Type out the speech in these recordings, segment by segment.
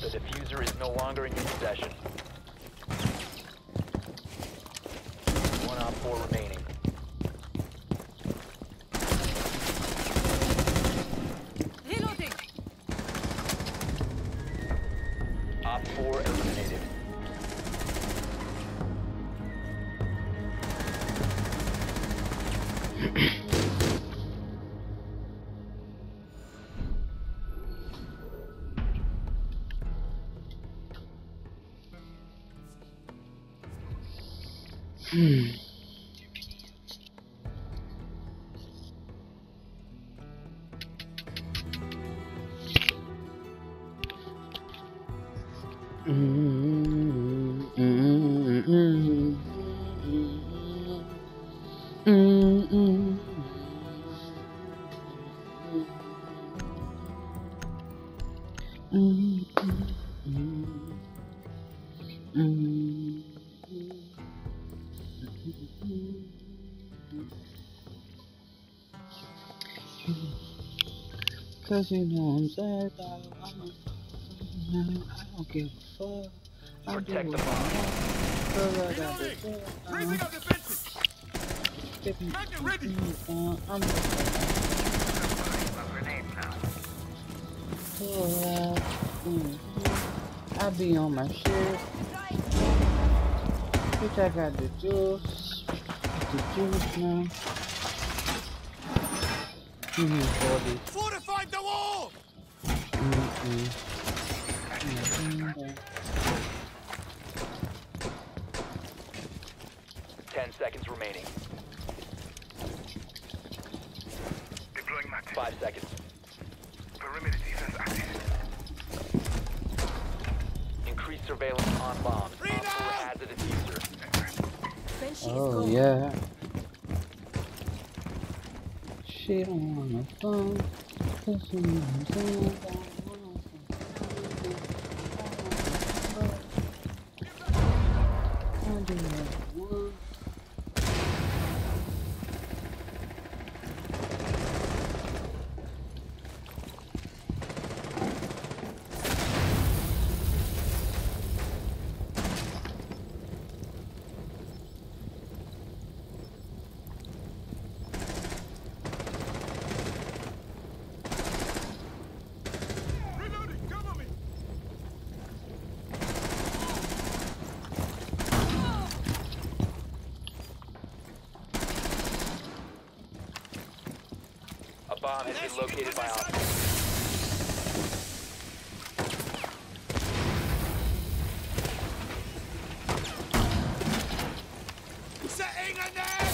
The diffuser is no longer in your possession. One op 4 remaining. Reloading. Op 4 eliminated. Cause you know I'm sad, I don't give a fuck. I do Protect the what I bomb. want, cause I got the Raising up defenses. Target ready. I'm I be on my shit. Bitch, I got the juice. The juice now. Fortified the wall. 10 seconds remaining. Deploying mag. 5 seconds. Perimeter defense active. Increased surveillance on bombs. Op 4 has a diffuser. Oh yeah. She don't wanna phone. Cause she knows I do what I want. Reloading. Cover me. A bomb has been located by Op 4. Setting a net.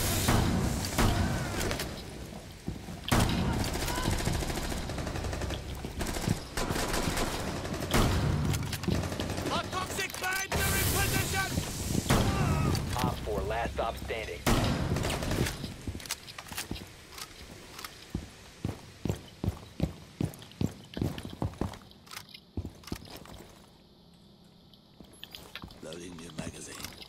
Our toxic mines are in position. Op 4, last stop standing. Loading new magazine.